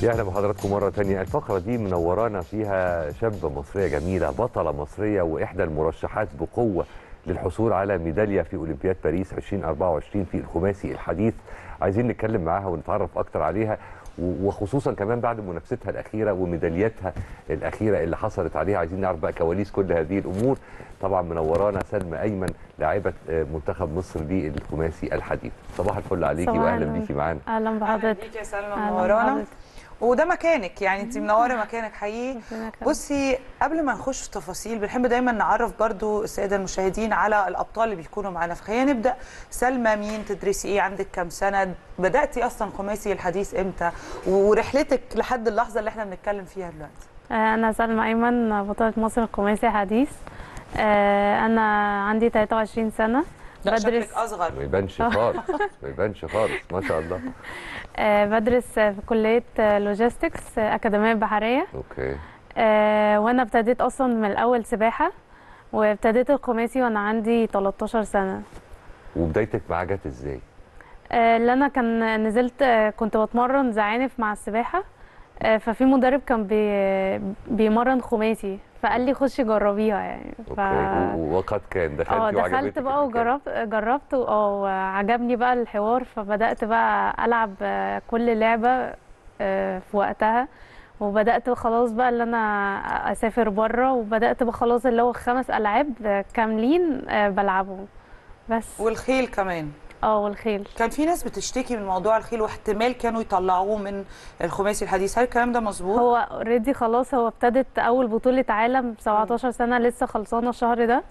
يا اهلا بحضراتكم مره ثانيه. الفقره دي منورانا فيها شابه مصريه جميله، بطله مصريه واحدى المرشحات بقوه للحصول على ميداليه في اولمبياد باريس 2024 في الخماسي الحديث. عايزين نتكلم معاها ونتعرف اكتر عليها، وخصوصا كمان بعد منافستها الاخيره وميدالياتها الاخيره اللي حصلت عليها. عايزين نعرف بقى كواليس كل هذه الامور. طبعا منورانا سلمى ايمن لاعبه منتخب مصر للخماسي الحديث. صباح الفل عليكي واهلا بيكي معانا. اهلا بحضرتك. اهلا بيكي يا سلمى، منورانا وده مكانك، يعني انت منوره مكانك حقيقي. بصي، قبل ما نخش في تفاصيل بنحب دايما نعرف برضو الساده المشاهدين على الابطال اللي بيكونوا معانا. فخلينا نبدا. سلمى مين؟ تدرسي ايه؟ عندك كام سنه؟ بداتي اصلا خماسي الحديث امتى؟ ورحلتك لحد اللحظه اللي احنا بنتكلم فيها دلوقتي. انا سلمى ايمن، بطله مصر الخماسي الحديث. انا عندي 23 سنه. بدرس. شكلك اصغر. ما يبانش خالص، ما يبانش خالص، ما شاء الله. بدرس في كليه لوجيستكس، اكاديميه بحريه. اوكي. وانا ابتديت اصلا من الاول سباحه، وابتديت الخماسي وانا عندي 13 سنه. وبدايتك معاه جت ازاي؟ اللي انا نزلت، كنت بتمرن زعانف مع السباحه. ففي مدرب كان بيمرن خماسي، فقال لي خشي جربيها يعني. اوكي. وقد كان دخلت وعجبتك؟ دخلت بقى وجربت وعجبني بقى الحوار. فبدات بقى العب كل لعبه في وقتها، وبدات خلاص بقى اللي انا اسافر بره، وبدات بقى خلاص اللي هو 5 ألعاب كاملين بلعبهم بس. والخيل كمان. والخيل كان في ناس بتشتكي من موضوع الخيل، واحتمال كانوا يطلعوه من الخماسي الحديث، هل الكلام ده مظبوط؟ هو اوريدي خلاص، هو ابتدت اول بطوله عالم 17 سنه لسه خلصانه الشهر ده.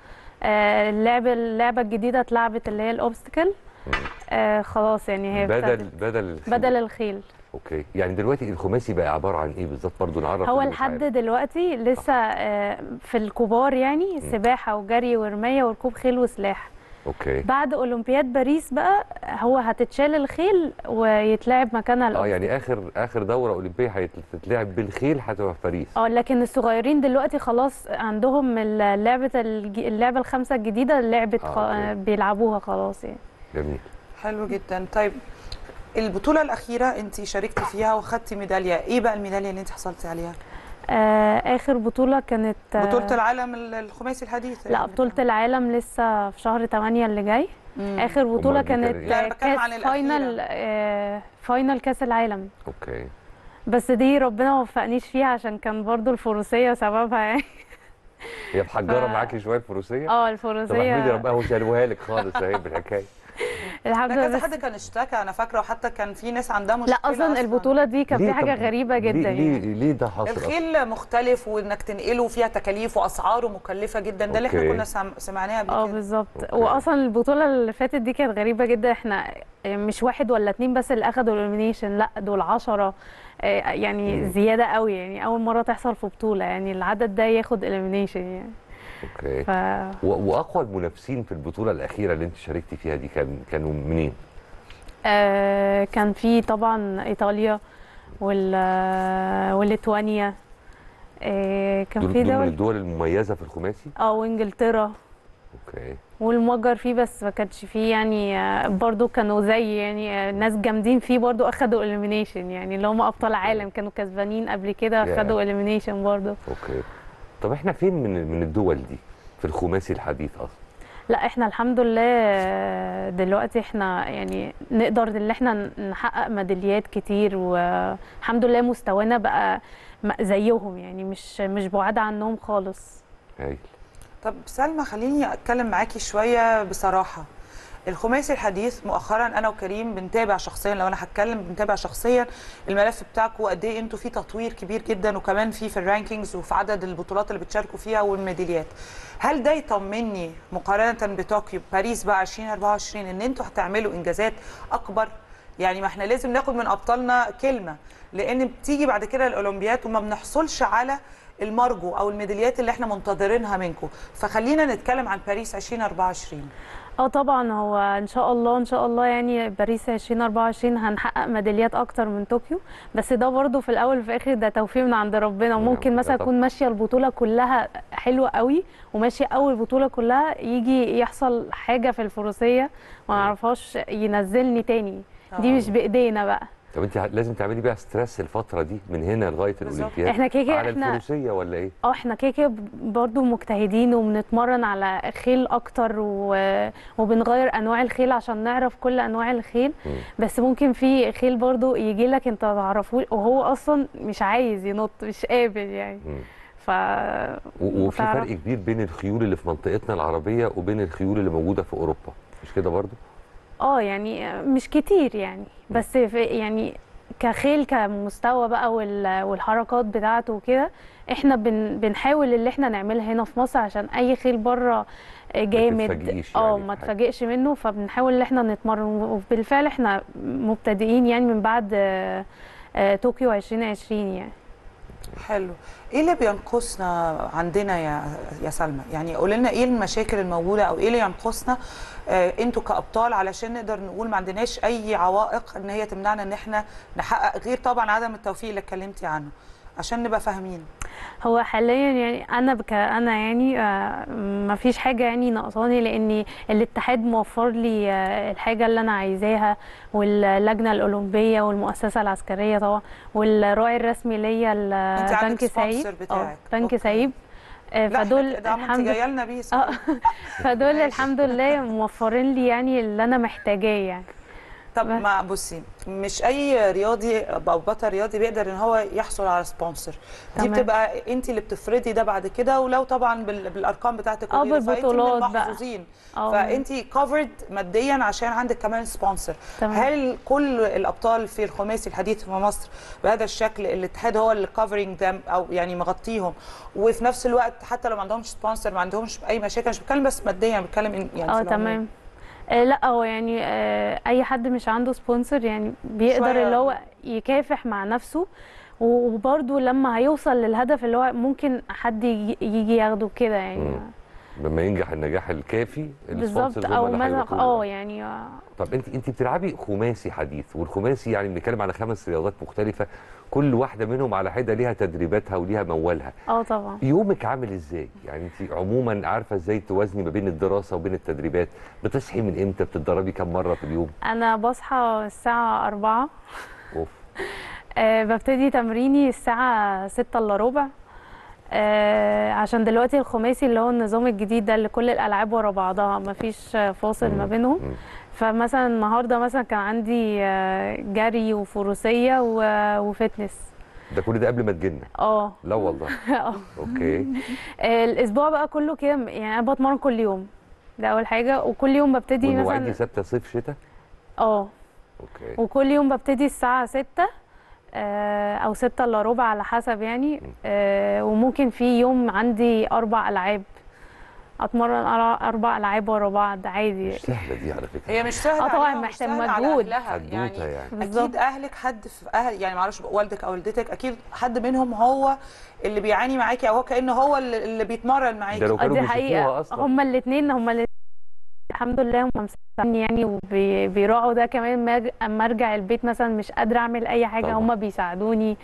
اللعبه الجديده اتلعبت اللي هي الاوبستكل. خلاص يعني هي بدل الخيل. اوكي. يعني دلوقتي الخماسي بقى عباره عن ايه بالظبط؟ برضه نعرف. هو لحد دلوقتي لسه في الكبار، يعني سباحه وجري ورمايه وركوب خيل وسلاح. اوكي. بعد اولمبياد باريس بقى هو هتتشال الخيل ويتلعب مكانها يعني اخر دوره اولمبيه هتتلعب بالخيل هتبقى في باريس. لكن الصغيرين دلوقتي خلاص عندهم اللعبه الخمسه الجديده بيلعبوها خلاص يعني. جميل. حلو جدا. طيب، البطوله الاخيره انت شاركتي فيها واخدتي ميداليه، ايه بقى الميداليه اللي انت حصلتي عليها؟ اخر بطوله كانت بطوله العالم الخماسي الحديث. لا، بطوله العالم لسه في شهر 8 اللي جاي. اخر بطوله كانت كاس فاينل كاس العالم. اوكي. بس دي ربنا ما وفقنيش فيها عشان كان برضو الفروسيه سببها يعني. هي محجره معاكي شويه الفروسيه؟ الفروسيه. طب احمدي ربنا هو شالوها لك خالص اهي بالحكايه. الحمد لله. كذا حد كان اشتكى انا فاكره، وحتى كان في ناس عندها مشكله. لا اصلا البطوله دي كان في حاجه غريبه جدا. ليه ده حصل؟ الخيل مختلف، وانك تنقله فيها تكاليف واسعاره مكلفه جدا. ده اللي احنا كنا سمعناه قبل كده. بالظبط. واصلا البطوله اللي فاتت دي كانت غريبه جدا. احنا مش 1 ولا 2 بس اللي اخدوا الاليمينيشن، لا دول 10. يعني زياده قوي، يعني اول مره تحصل في بطوله يعني العدد ده ياخد الاليمينيشن يعني. اوكي. واقوى المنافسين في البطوله الاخيره اللي انت شاركتي فيها دي كانوا منين؟ كان في طبعا ايطاليا وليتوانيا. كان في دول من الدول المميزه في الخماسي. وانجلترا. اوكي. والمجر فيه، بس ما كانش فيه يعني. برضو كانوا زي يعني ناس جامدين فيه، برضو اخدوا اليمينيشن، يعني اللي هم ابطال عالم كانوا كسبانين قبل كده اخدوا اليمينيشن برضو. اوكي. طب احنا فين من الدول دي في الخماسي الحديث اصلا؟ لا احنا الحمد لله دلوقتي احنا يعني نقدر ان احنا نحقق ميداليات كتير، والحمد لله مستوانا بقى زيهم، يعني مش بعاد عنهم خالص. هايل. طب سلمى، خليني اتكلم معاكي شويه بصراحه. الخماسي الحديث مؤخرا انا وكريم بنتابع شخصيا، لو انا هتكلم بنتابع شخصيا الملف بتاعكم، قد ايه انتوا في تطوير كبير جدا، وكمان في الرانكينجز وفي عدد البطولات اللي بتشاركوا فيها والميداليات. هل ده يطمني مقارنه بطوكيو باريس بقى 2024 ان انتوا هتعملوا انجازات اكبر؟ يعني ما احنا لازم ناخد من ابطالنا كلمه، لان بتيجي بعد كده الاولمبيات وما بنحصلش على المرجو او الميداليات اللي احنا منتظرينها منكم. فخلينا نتكلم عن باريس 2024. طبعا هو ان شاء الله يعني باريس 2024 هنحقق ميداليات اكتر من طوكيو، بس ده برضو في الاول وفي الاخر ده توفيق من عند ربنا. وممكن مثلا اكون ماشيه البطوله كلها حلوه قوي وماشيه اول بطوله كلها، يجي يحصل حاجه في الفروسيه ما نعرفهاش ينزلني تاني. دي مش بايدينا بقى. طب انت لازم تعملي بقى ستريس الفتره دي من هنا لغايه الاولمبياد. احنا كده على احنا الفروسيه ولا ايه؟ احنا كده برضه مجتهدين وبنتمرن على خيل اكتر وبنغير انواع الخيل عشان نعرف كل انواع الخيل. بس ممكن في خيل برضه يجي لك انت ما تعرفوش وهو اصلا مش عايز ينط، مش قابل يعني. ف وفي فرق كبير بين الخيول اللي في منطقتنا العربيه وبين الخيول اللي موجوده في اوروبا، مش كده برضه؟ يعني مش كتير يعني، بس يعني كخيل كمستوى بقى والحركات بتاعته وكده احنا بنحاول اللي احنا نعملها هنا في مصر عشان اي خيل بره جامد ما تفاجئش منه. فبنحاول ان احنا نتمرن، وبالفعل احنا مبتدئين يعني من بعد طوكيو 2020 يعني. حلو. ايه اللي بينقصنا عندنا يا سلمى؟ يعني قولي لنا ايه المشاكل الموجوده او ايه اللي ينقصنا انتوا كابطال علشان نقدر نقول ما عندناش اي عوائق ان هي تمنعنا ان احنا نحقق، غير طبعا عدم التوفيق اللي اتكلمتي عنه، عشان نبقى فاهمين. هو حاليا يعني انا يعني ما فيش حاجه يعني ناقصاني، لان الاتحاد موفر لي الحاجه اللي انا عايزاها، واللجنه الاولمبيه والمؤسسه العسكريه طبعا، والراعي الرسمي ليا البنك سعيد. بنك سعيد. فدول الحمد لله جايه لنا بيه فدول الحمد لله موفرين لي يعني اللي انا محتاجاه يعني. طب ما بصي، مش اي رياضي او بطل رياضي بيقدر ان هو يحصل على سبونسر. دي بتبقى انت اللي بتفرضي ده بعد كده، ولو طبعا بالارقام بتاعتك وغيره فانت من المحظوظين، فانت كفرد ماديا عشان عندك كمان سبونسر. هل كل الابطال في الخماسي الحديث في مصر بهذا الشكل الاتحاد هو اللي كفرنج دام او يعني مغطيهم، وفي نفس الوقت حتى لو ما عندهمش سبونسر ما عندهمش اي مشاكل؟ مش بتكلم بس ماديا، بتكلم يعني تمام. لا هو يعني اي حد مش عنده سبونسر يعني بيقدر اللي هو يكافح مع نفسه، وبرده لما هيوصل للهدف اللي هو ممكن حد يجي ياخده كده يعني. لما ينجح النجاح الكافي بالظبط، او مثلا يعني طب انت بتلعبي خماسي حديث، والخماسي يعني بنتكلم على 5 رياضات مختلفه، كل واحده منهم على حده ليها تدريباتها وليها موالها. طبعا. يومك عامل ازاي؟ يعني انت عموما عارفه ازاي توازني ما بين الدراسه وبين التدريبات؟ بتصحي من امتى؟ بتتدربي كم مره في اليوم؟ انا بصحى الساعه 4. اوف. ببتدي تمريني الساعه 6 الا ربع. عشان دلوقتي الخماسي اللي هو النظام الجديد ده اللي كل الالعاب ورا بعضها مفيش فاصل ما بينهم. فمثلا النهارده مثلا كان عندي جري وفروسيه وفتنس. ده كل ده قبل ما تجينا؟ لا والله. اوكي. الاسبوع بقى كله كده يعني انا بتمرن كل يوم، ده اول حاجه. وكل يوم ببتدي مثلا والمواعيد ثابته صيف شتاء؟ اوكي. وكل يوم ببتدي الساعه 6 او 6 الا ربع على حسب يعني. وممكن في يوم عندي 4 ألعاب اتمرن 4 ألعاب ورا بعض عادي. مش سهله دي على فكره. هي مش سهله طبعا، محتاج مجهود يعني اكيد اهلك حد في يعني معرفش والدك او والدتك اكيد حد منهم هو اللي بيعاني معاكي، او هو كانه هو اللي بيتمرن معاكي. ده لو كانوا بيشوفوها اصلا. هما الاثنين الحمد لله هم مساعديني يعني، وبيراعوا ده كمان. اما ارجع البيت مثلا مش قادره اعمل اي حاجه هم بيساعدوني.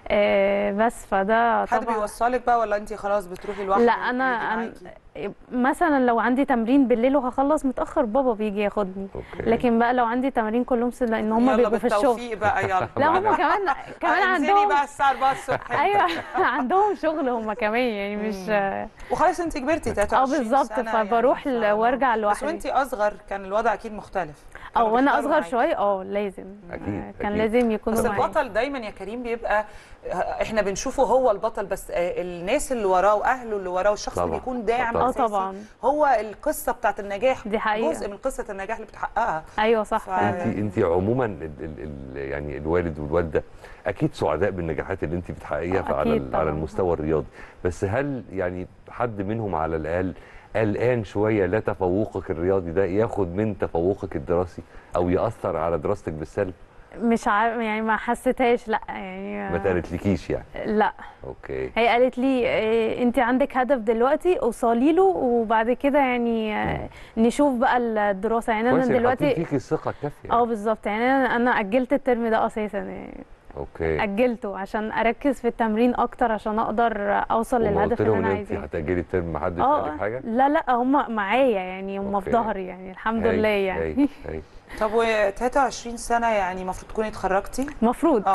بس فده حد بيوصلك بقى ولا انت خلاص بتروحي لوحدك؟ لا انا مثلا لو عندي تمرين بالليل وهخلص متاخر بابا بيجي ياخدني. لكن بقى لو عندي تمرين كلهم لان هم بيبقوا في الشغل بقى يلا. لا هم كمان عندهم بقى الساعه 4 الصبح. ايوه عندهم شغل هم كمان يعني مش وخلاص انت كبرتي 23 بالظبط. فبروح وارجع لوحدي. بس وانت اصغر كان الوضع اكيد مختلف. وانا اصغر شويه لازم أكيد. كان لازم يكونوا معايا. بس البطل دايما يا كريم بيبقى احنا بنشوفه هو البطل، بس الناس اللي وراه واهله اللي وراه والشخص اللي بيكون داعم طبعا هو القصه بتاعت النجاح. دي حقيقة. جزء من قصه النجاح اللي بتحققها. ايوه صح. انت عموما يعني الوالد والوالده اكيد سعداء بالنجاحات اللي انت بتحققيها على المستوى الرياضي، بس هل يعني حد منهم على الاقل قلقان شويه لا تفوقك الرياضي ده ياخد من تفوقك الدراسي او ياثر على دراستك بالسلب؟ مش عارف يعني، ما حسيتهاش. لا يعني ما قالتلكيش يعني؟ لا. اوكي. هي قالت لي انت عندك هدف دلوقتي اوصلي له، وبعد كده يعني نشوف بقى الدراسه. يعني انا دلوقتي فيكي الثقه الكافيه. بالظبط. يعني انا اجلت الترم ده اساسا يعني. اوكي. اجلته عشان اركز في التمرين اكتر عشان اقدر اوصل للهدف اللي انا عايزاه. انت هتاجلي الترم ما حدش قال لك حاجه؟ لا هم معايا يعني، هم في ظهري يعني الحمد لله يعني. هي. طب و 23 سنه يعني المفروض تكوني اتخرجتي؟ المفروض.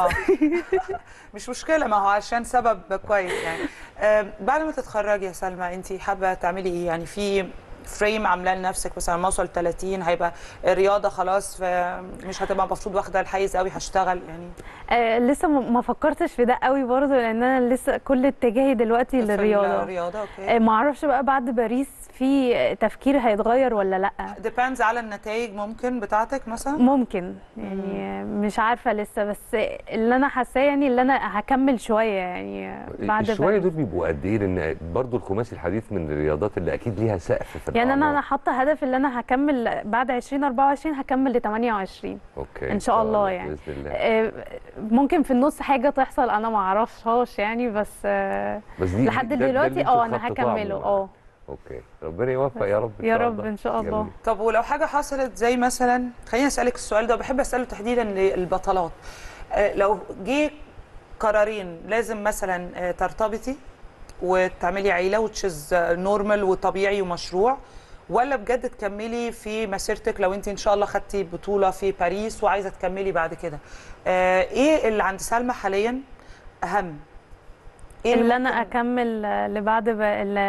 مش مشكله، ما هو عشان سبب كويس يعني. بعد ما تتخرجي يا سلمى انت حابه تعملي ايه؟ يعني في فريم عاملاه لنفسك مثلا ما اوصل 30 هيبقى الرياضه خلاص مش هتبقى المفروض واخده الحيز قوي، هشتغل يعني؟ لسه ما فكرتش في ده قوي برضه، لان انا لسه كل اتجاهي دلوقتي للرياضه. الرياضه اوكي. ما اعرفش بقى بعد باريس في تفكير هيتغير ولا لا. ديبيندز على النتائج ممكن بتاعتك مثلا. ممكن يعني مش عارفه لسه، بس اللي انا حاساه يعني اللي انا هكمل شويه يعني بعد الشويه دول بيبقوا قد ايه؟ لان برضه الخماسي الحديث من الرياضات اللي اكيد ليها سقف في يعني الأعمار. انا حاطه هدف اللي انا هكمل بعد 2024 هكمل ل 28. اوكي ان شاء الله يعني باذن الله. ممكن في النص حاجه تحصل انا ما اعرفهاش يعني، بس دي لحد ده دلوقتي انا هكمله. اوكي ربنا يوفق يا رب يا رب ان شاء الله. جميل. طب ولو حاجه حصلت زي مثلا، خليني اسالك السؤال ده وبحب اساله تحديدا للبطلات، لو جه قرارين لازم مثلا ترتبطي وتعملي عيله وتشز نورمال وطبيعي ومشروع، ولا بجد تكملي في مسيرتك لو انت ان شاء الله خدتي بطوله في باريس وعايزه تكملي بعد كده، ايه اللي عند سلمى حاليا اهم؟ إيه اللي انا اكمل لبعد ال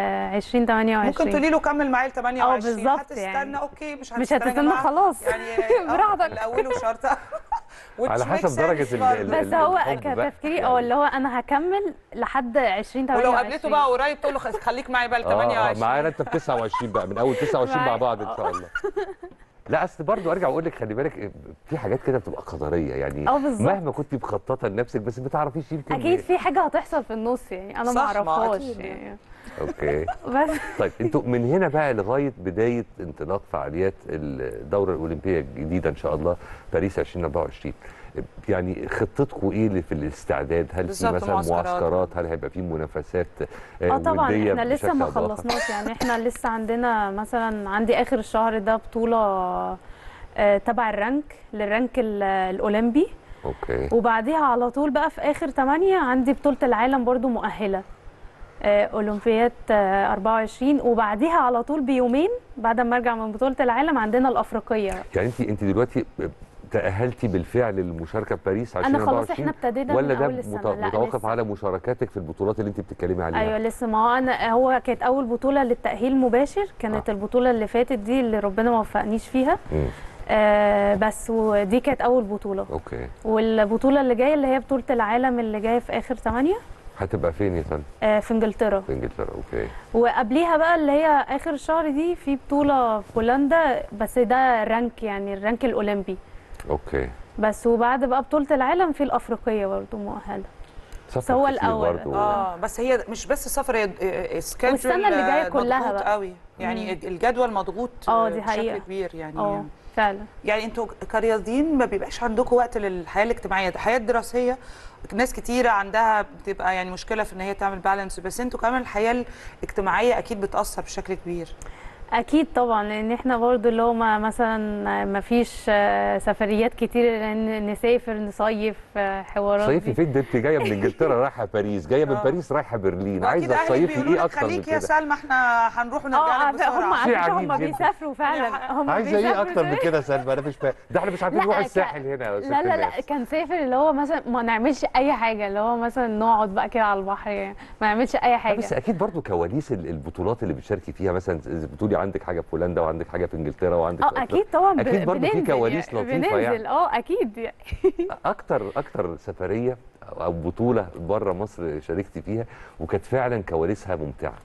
2028. ممكن تقولي له كمل معايا ل 28. بالظبط هتستنى يعني. اوكي، مش هتستنى خلاص يعني براحتك. الاول شرط على حسب درجه بس هو كتفكيري اللي هو انا هكمل لحد 2028. ولو قابلته بقى قريب تقول له خليك معايا بقى ل 28. معانا انت ب 29 بقى، من اول 29 مع بعض ان شاء الله. لا اصل برضه ارجع واقول لك خلي بالك في حاجات كده بتبقى قدريه يعني. مهما كنت مخططه لنفسك بس ما تعرفيش يمكن اكيد في حاجه هتحصل في النص يعني انا ما اعرفهاش يعني. اوكي بس طيب انتوا من هنا بقى لغايه بدايه انطلاق فعاليات الدوره الاولمبيه الجديده ان شاء الله باريس 2024، يعني خطتكم ايه اللي في الاستعداد؟ هل في مثلا معسكرات؟ هل هيبقى في منافسات طبعا وديه؟ احنا لسه ما خلصناش يعني. احنا لسه عندنا مثلا عندي اخر الشهر ده بطوله تبع للرانك الاولمبي. اوكي. وبعديها على طول بقى في اخر 8 عندي بطوله العالم برضو مؤهله اولمبياد 24، وبعديها على طول بيومين بعد ما ارجع من بطوله العالم عندنا الافريقيه. يعني انت دلوقتي تأهلتي بالفعل للمشاركه في باريس 2024؟ انا خلاص احنا ابتدينا ولا من ده اول السنه؟ متوقف على مشاركاتك في البطولات اللي انت بتتكلمي عليها؟ ايوه لسه. ما هو كانت اول بطوله للتأهيل مباشر كانت البطوله اللي فاتت دي اللي ربنا ما وفقنيش فيها. بس ودي كانت اول بطوله. اوكي. والبطوله اللي جايه اللي هي بطوله العالم اللي جايه في اخر 8 هتبقى فين يا سلمى؟ في انجلترا. في انجلترا اوكي. وقبليها بقى اللي هي اخر الشهر دي في بطوله في هولندا، بس ده رانك يعني الرانك الاولمبي. اوكي. بس وبعد بقى بطوله العالم في الافريقيه برضه مؤهله. بس هو الاول بس هي مش بس السفر، هي السنه اللي جايه كلها بقى قوي يعني. الجدول مضغوط دي بشكل كبير يعني. فعلا يعني انتوا كرياضيين ما بيبقاش عندكم وقت للحياه الاجتماعيه، الحياه الدراسيه ناس كتيره عندها بتبقى يعني مشكله في ان هي تعمل بالانس، بس انتوا كمان الحياه الاجتماعيه اكيد بتاثر بشكل كبير. اكيد طبعا، لان احنا برضو اللي هو مثلا ما فيش سفريات كتير نسافر نصيف حوارات. صيفي فين؟ ده انت جايه من انجلترا رايحه باريس، جايه من باريس رايحه برلين، عايزه تصيفي ايه اكتر من كده؟ خليكي يا سلمى احنا هنروح ونرجع لك بسرعه. هم بيسافروا فعلا. هم عايزه ايه اكتر من كده يا سلمى؟ انا مش فاهم. ده احنا مش عارفين نروح الساحل هنا يا لا كان سافر اللي هو مثلا ما نعملش اي حاجه، اللي هو مثلا نقعد بقى كده على البحر يعني ما نعملش اي حاجه. بس اكيد برضو كواليس البطولات اللي بتشاركي فيها، مثلا بتقولي عندك حاجه في هولندا وعندك حاجه في انجلترا وعندك اكيد طبعا اكيد برضه في كواليس لطيفه يعني. اكيد يعني. اكتر سفريه او بطوله بره مصر شاركتي فيها وكانت فعلا كواليسها ممتعه؟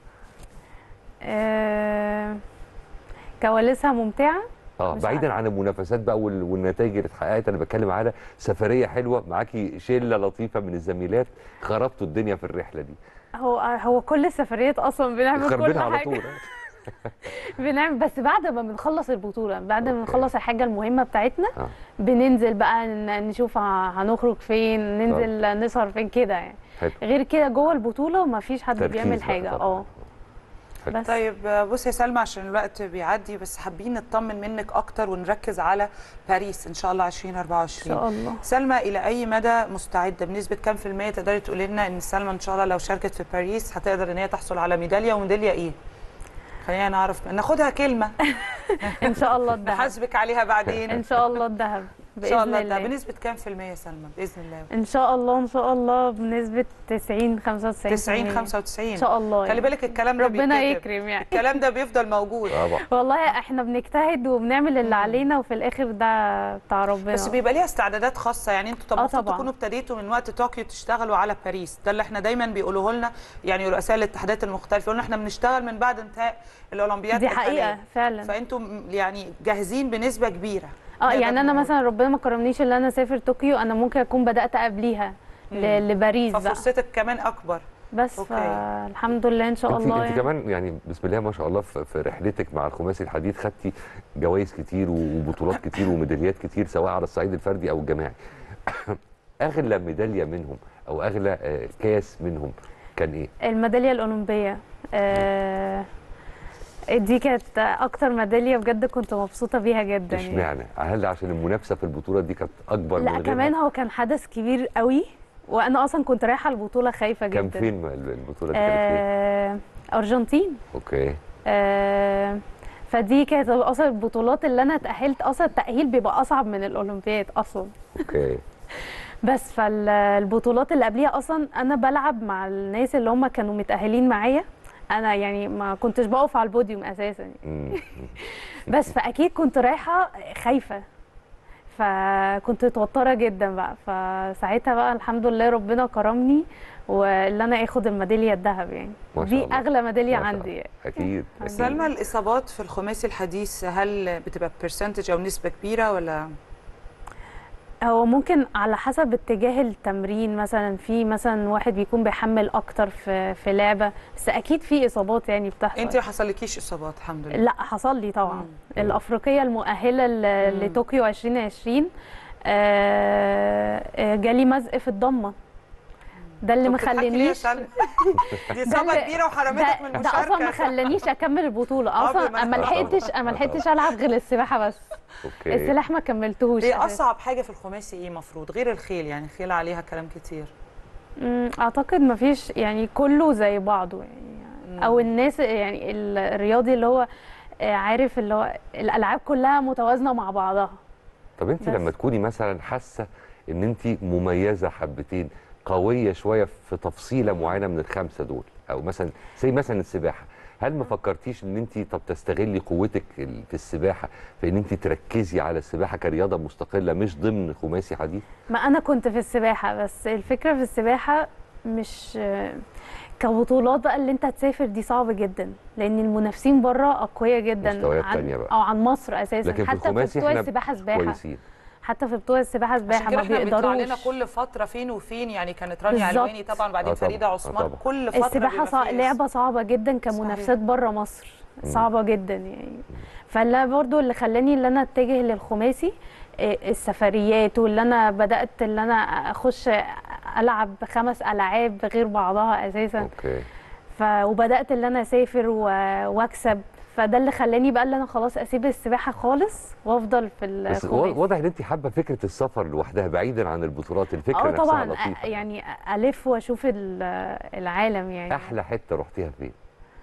كواليسها ممتعه بعيدا عن المنافسات بقى والنتائج اللي اتحققت، انا بتكلم على سفريه حلوه معاكي شله لطيفه من الزميلات خربتوا الدنيا في الرحله دي. هو كل السفريات اصلا بنعمل كل حاجه على طول. بنعمل بس بعد ما بنخلص البطوله، بعد ما بنخلص الحاجه المهمه بتاعتنا بننزل بقى نشوف هنخرج فين، ننزل نسهر فين كده يعني. غير كده جوه البطوله ما فيش حد بيعمل حاجه. بس طيب بصي يا سلمى عشان الوقت بيعدي، بس حابين نطمن منك اكتر ونركز على باريس ان شاء الله 2024 ان شاء الله. سلمى الى اي مدى مستعده؟ بنسبه كام في الميه تقدري تقولي لنا ان سلمى ان شاء الله لو شاركت في باريس هتقدر ان هي تحصل على ميداليه؟ وميداليه ايه؟ خلينا نعرف ناخدها كلمه. ان شاء الله الذهب. نحاسبك عليها بعدين. ان شاء الله الذهب ان شاء الله. باذن ده الله. بنسبه كام في المية سلمى باذن الله؟ ان شاء الله ان شاء الله بنسبه 90 95 90 95 ان شاء الله. خلي بالك الكلام ده ربنا بيتكتب. يكرم يعني. الكلام ده بيفضل موجود. والله احنا بنجتهد وبنعمل اللي علينا وفي الاخر ده بتاع ربنا. بس بيبقى ليها استعدادات خاصه يعني. انتوا طبعا طبعا تكونوا ابتديتوا من وقت طوكيو تشتغلوا على باريس. ده اللي احنا دايما بيقولوه لنا يعني رؤساء الاتحادات المختلفه، يقولوا احنا بنشتغل من بعد انتهاء الاولمبياد. دي حقيقه فعلا. فانتم يعني جاهزين بنسبه كبيره. يعني انا مثلا ربنا ما كرمنيش ان انا اسافر طوكيو، انا ممكن اكون بدات قبليها لباريس بقى، ففرصتك كمان اكبر. بس فالحمد لله ان شاء الله. انت كمان يعني بسم الله ما شاء الله في رحلتك مع الخماسي الحديث خدتي جوائز كتير وبطولات كتير وميداليات كتير سواء على الصعيد الفردي او الجماعي. اغلى ميداليه منهم او اغلى كاس منهم كان ايه؟ الميداليه الاولمبيه. دي كانت اكتر ميداليه بجد كنت مبسوطه بيها جدا. اشمعنى؟ هل عشان المنافسه في البطوله دي كانت اكبر من لا غيرها؟ كمان هو كان حدث كبير قوي، وانا اصلا كنت رايحه البطوله خايفه جدا. كان فين البطوله دي؟ كانت فين؟ ارجنتين. اوكي. فدي كانت اصلا البطولات اللي انا اتاهلت، اصلا التاهيل بيبقى اصعب من الاولمبياد اصلا. اوكي. بس فالبطولات اللي قبليها اصلا انا بلعب مع الناس اللي هم كانوا متاهلين معايا، انا يعني ما كنتش بقف على البوديوم اساسا. بس فاكيد كنت رايحه خايفه، فكنت متوتره جدا بقى. فساعتها بقى الحمد لله ربنا كرمني واللي انا اخد الميداليه الذهب يعني. دي اغلى ميداليه عندي يعني. اكيد. سلمى، الاصابات في الخماسي الحديث هل بتبقى برسنتج او نسبه كبيره ولا؟ هو ممكن على حسب اتجاه التمرين، مثلا في مثلا واحد بيكون بيحمل اكتر في لعبه، بس اكيد في اصابات يعني بتحصل. انت ما حصلكيش اصابات الحمد لله؟ لا حصل لي طبعا. الافريقيه المؤهله لطوكيو 2020 جالي مزق في الضمه، ده اللي مخلينيش دي اصابه كبيره وحرمتك من المشاركه. ده اصلا ما خلانيش اكمل البطوله اصلا. ما لحقتش العب غير السباحه بس. اوكي. السلاح ما كملتهوش. ايه اصعب حاجه في الخماسي ايه مفروض غير الخيل؟ يعني الخيل عليها كلام كتير. اعتقد ما فيش يعني، كله زي بعضه يعني. او الناس يعني الرياضي اللي هو عارف اللي هو الالعاب كلها متوازنه مع بعضها. طب انت لما تكوني مثلا حاسه ان انت مميزه حبتين، قويه شويه في تفصيله معينه من الخمسه دول، او مثلا زي مثلا السباحه، هل ما فكرتيش ان انت طب تستغلي قوتك في السباحه في ان انت تركزي على السباحه كرياضه مستقله مش ضمن خماسي حديث؟ ما انا كنت في السباحه، بس الفكره في السباحه مش كبطولات بقى اللي انت تسافر دي صعب جدا، لان المنافسين بره اقوياء جدا مستويات تانية بقى. او عن مصر اساسا. لكن في حتى في بطوله السباحه كويسين. حتى في بطوله السباحه ما بيقدروش. بيطلع لنا كل فتره فين وفين يعني. كانت رانيا علواني طبعا، بعدين فريده عثمان. كل فتره السباحه لعبه صعبه جدا كمنافسات بره مصر. صعبه جدا يعني. فلا برضو اللي خلاني اللي انا اتجه للخماسي السفريات، واللي انا بدات اللي انا اخش العب 5 العاب غير بعضها اساسا. اوكي. وبدات اللي انا اسافر واكسب، فده اللي خلاني بقى اللي انا خلاص اسيب السباحه خالص وافضل في الخماسي. بس واضح ان انت حابه فكره السفر لوحدها بعيدا عن البطولات، الفكره نفسها طبعا لطيفه. يعني الف واشوف العالم يعني. احلى حته رحتيها فين؟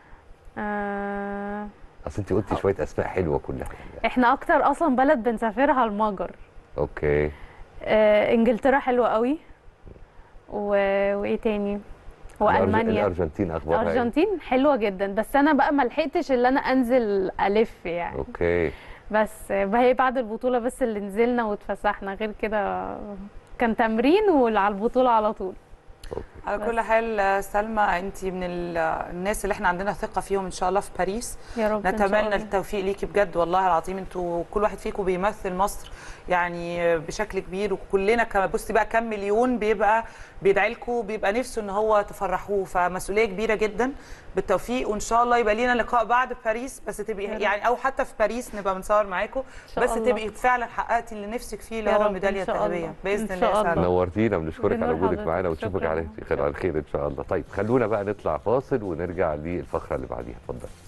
اصل انت قلتي شويه اسماء حلوه كلها. احنا اكتر اصلا بلد بنسافرها المجر. اوكي. انجلترا حلوه قوي. وايه تاني؟ والمانيا. الارجنتين اخبارها ايه؟ الارجنتين حلوه جدا، بس انا بقى ما لحقتش اللي انا انزل الف يعني. اوكي. بس هي بعد البطوله بس اللي نزلنا واتفسحنا، غير كده كان تمرين وعلى البطوله على طول. على كل حال سلمى، انت من الناس اللي احنا عندنا ثقه فيهم ان شاء الله في باريس. يا رب. نتمنى التوفيق ليكي بجد والله العظيم. انتوا كل واحد فيكم بيمثل مصر يعني بشكل كبير، وكلنا بصي بقى كم مليون بيبقى بيدعي لكم، بيبقى نفسه ان هو تفرحوه. فمسؤوليه كبيره جدا. بالتوفيق، وان شاء الله يبقى لينا لقاء بعد باريس، بس تبقي يعني او حتى في باريس نبقى بنصور معاكم، بس تبقي فعلا حققتي اللي نفسك فيه اللي هو الميداليه الذهبيه باذن الله. نورتينا، بنشكرك على وجودك معانا ونشوفك على خير ان شاء الله. طيب خلونا بقى نطلع فاصل ونرجع للفقره اللي بعديها. اتفضل.